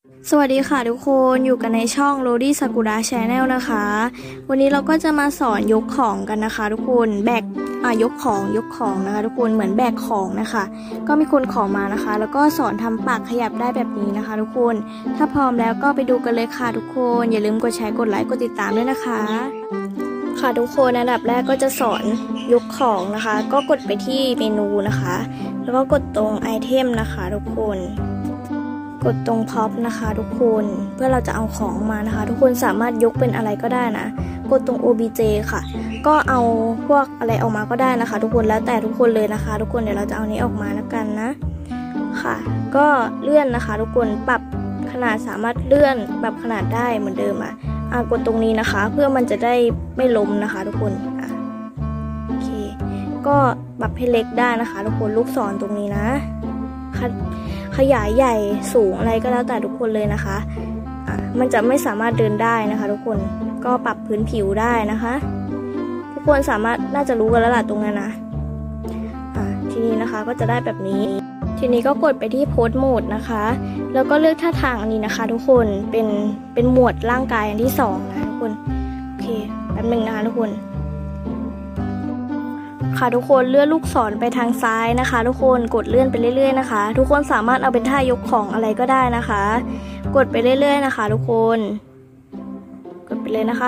สวัสดีค่ะทุกคนอยู่กันในช่อง Lodi Sakura Channel นะคะวันนี้เราก็จะมาสอนยกของกันนะคะทุกคนยกของนะคะทุกคนเหมือนแบกของนะคะก็มีคนขอมานะคะแล้วก็สอนทำปากขยับได้แบบนี้นะคะทุกคนถ้าพร้อมแล้วก็ไปดูกันเลยค่ะทุกคนอย่าลืมกดแชร์กดไลค์กดติดตามด้วยนะคะค่ะทุกคนอันดับแรกก็จะสอนยกของนะคะก็กดไปที่เมนูนะคะแล้วก็กดตรงไอเทมนะคะทุกคนกดตรงพ็อปนะคะทุกคนเพื่อเราจะเอาของมานะคะทุกคนสามารถยกเป็นอะไรก็ได้นะกดตรง OBJ ค่ะก็เอาพวกอะไรออกมาก็ได้นะคะทุกคนแล้วแต่ทุกคนเลยนะคะทุกคนเดี๋ยวเราจะเอานี้ออกมาแล้วกันนะค่ะก็เลื่อนนะคะทุกคนปรับขนาดสามารถเลื่อนปรับขนาดได้เหมือนเดิมกดตรงนี้นะคะเพื่อมันจะได้ไม่ล้มนะคะทุกคนโอเคก็ปรับให้เล็กได้นะคะทุกคนลูกศรตรงนี้นะขยายใหญ่สูงอะไรก็แล้วแต่ทุกคนเลยนะคะมันจะไม่สามารถเดินได้นะคะทุกคนก็ปรับพื้นผิวได้นะคะทุกคนสามารถน่าจะรู้กันแล้วล่ะตรงนั้นนะทีนี้นะคะก็จะได้แบบนี้ทีนี้ก็กดไปที่โพสโหมดนะคะแล้วก็เลือกท่าทางอันนี้นะคะทุกคนเป็นหมวดร่างกายอันที่2นะทุกคนโอเคแป๊บนึงนะคะทุกคนค่ะทุกคนเลื่อนลูกศรไปทางซ้ายนะคะทุกคนกดเลื่อนไปเรื่อยๆนะคะทุกคนสามารถเอาเป็นท่ายกของอะไรก็ได้นะคะกดไปเรื่อยๆนะคะทุกคนกดไปเลยนะคะ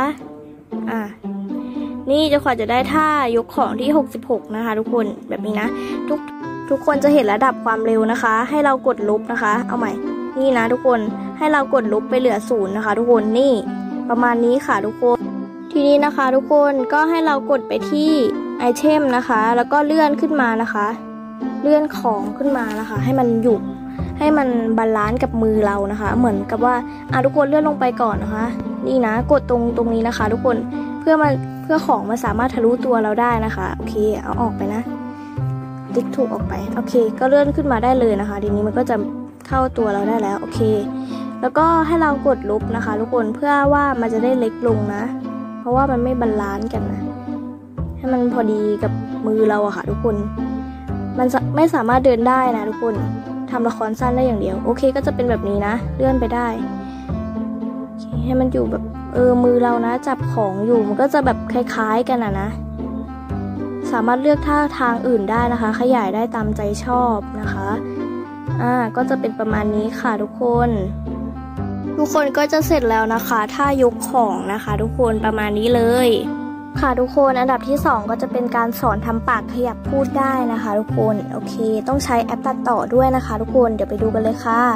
นี่จะขวัญจะได้ท่ายกของที่66นะคะทุกคนแบบนี้นะทุกคนจะเห็นระดับความเร็วนะคะให้เรากดลบนะคะเอาใหม่นี่นะทุกคนให้เรากดลบไปเหลือ0นะคะทุกคนนี่ประมาณนี้ค่ะทุกคนทีนี้นะคะทุกคนก็ให้เรากดไปที่ไอเทมนะคะแล้วก็เลื่อนขึ้นมานะคะเลื่อนของขึ้นมานะคะให้มันอยู่ให้มันบาลานซ์กับมือเรานะคะเหมือนกับว่าทุกคนเลื่อนลงไปก่อนนะคะนี่นะกดตรงนี้นะคะทุกคนเพื่อของมันสามารถทะลุตัวเราได้นะคะโอเคเอาออกไปนะติ๊กถูกออกไปโอเคก็เลื่อนขึ้นมาได้เลยนะคะทีนี้มันก็จะเข้าตัวเราได้แล้วโอเคแล้วก็ให้เรากดลบนะคะทุกคนเพื่อว่ามันจะได้เล็กลงนะเพราะว่ามันไม่บาลานซ์กันนะให้มันพอดีกับมือเราอะค่ะทุกคนมันไม่สามารถเดินได้นะทุกคนทำละครสั้นได้อย่างเดียวโอเคก็จะเป็นแบบนี้นะเลื่อนไปได้ให้มันอยู่แบบมือเรานะจับของอยู่มันก็จะแบบคล้ายๆกันนะสามารถเลือกท่าทางอื่นได้นะคะขยายได้ตามใจชอบนะคะก็จะเป็นประมาณนี้ค่ะทุกคนก็จะเสร็จแล้วนะคะท่ายกของนะคะทุกคนประมาณนี้เลยค่ะทุกคนอันดับที่2ก็จะเป็นการสอนทำปากขยับพูดได้นะคะทุกคนโอเคต้องใช้แอปตัดต่อด้วยนะคะทุกคนเดี๋ยวไปดูกันเลยค่ะ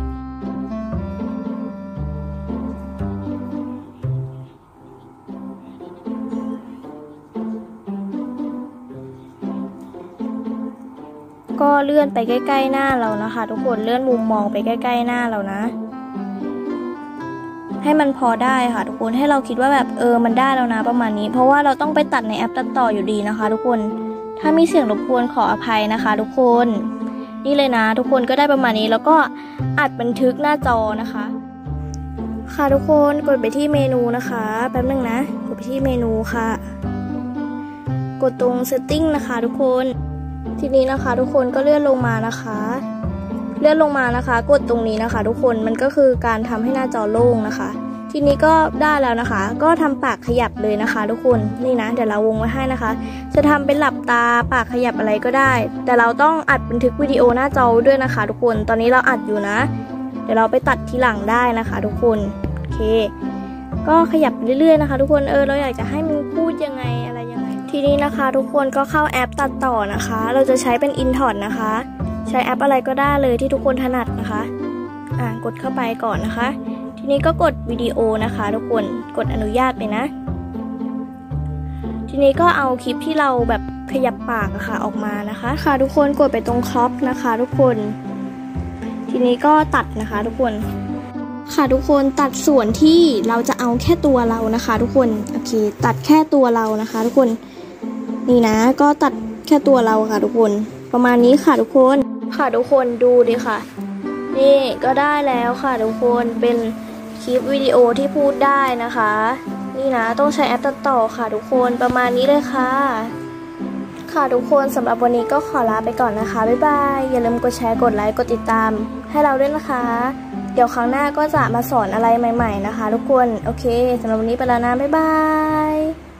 ก็เลื่อนไปใกล้ๆหน้าเรานะคะทุกคนเลื่อนมุมมองไปใกล้ๆหน้าเรานะให้มันพอได้ค่ะทุกคนให้เราคิดว่าแบบมันได้แล้วนะประมาณนี้เพราะว่าเราต้องไปตัดในแอปตัดต่ออยู่ดีนะคะทุกคนถ้ามีเสียงรบกวนขออภัยนะคะทุกคนนี่เลยนะทุกคนก็ได้ประมาณนี้แล้วก็อัดบันทึกหน้าจอนะคะค่ะทุกคนกดไปที่เมนูนะคะแป๊บนึงนะกดไปที่เมนูค่ะกดตรง setting นะคะทุกคนทีนี้นะคะทุกคนก็เลื่อนลงมานะคะกดตรงนี้นะคะทุกคนมันก็คือการทำให้หน้าจอโล่งนะคะทีนี้ก็ได้แล้วนะคะก็ทำปากขยับเลยนะคะทุกคนนี่นะเดี๋ยวเราวงไว้ให้นะคะจะทำเป็นหลับตาปากขยับอะไรก็ได้แต่เราต้องอัดบันทึกวิดีโอหน้าจอด้วยนะคะทุกคนตอนนี้เราอัดอยู่นะเดี๋ยวเราไปตัดทีหลังได้นะคะทุกคนโอเคก็ขยับเรื่อยๆนะคะทุกคนเราอยากจะให้มันพูดยังไงอะไรยังไงทีนี้นะคะทุกคนก็เข้าแอปตัดต่อนะคะเราจะใช้เป็น InTouch นะคะใช้แอปอะไรก็ได้เลยที่ทุกคนถนัดนะคะกดเข้าไปก่อนนะคะทีนี้ก็กดวิดีโอนะคะทุกคนกดอนุญาตไปนะทีนี้ก็เอาคลิปที่เราแบบขยับปากค่ะออกมานะคะค่ะทุกคนกดไปตรงครอปนะคะทุกคนทีนี้ก็ตัดนะคะทุกคนค่ะทุกคนตัดส่วนที่เราจะเอาแค่ตัวเรานะคะทุกคนโอเคตัดแค่ตัวเรานะคะทุกคนนี่นะก็ตัดแค่ตัวเราค่ะทุกคนประมาณนี้ค่ะทุกคนดูดิค่ะนี่ก็ได้แล้วค่ะทุกคนเป็นคลิปวิดีโอที่พูดได้นะคะนี่นะต้องใช้แอปตัดต่อค่ะทุกคนประมาณนี้เลยค่ะทุกคนสำหรับวันนี้ก็ขอลาไปก่อนนะคะบ๊ายบายอย่าลืมกดแชร์กดไลค์กดติดตามให้เราด้วยนะคะเดี๋ยวครั้งหน้าก็จะมาสอนอะไรใหม่ๆนะคะทุกคนโอเคสำหรับวันนี้ไปแล้วนะบ๊ายบาย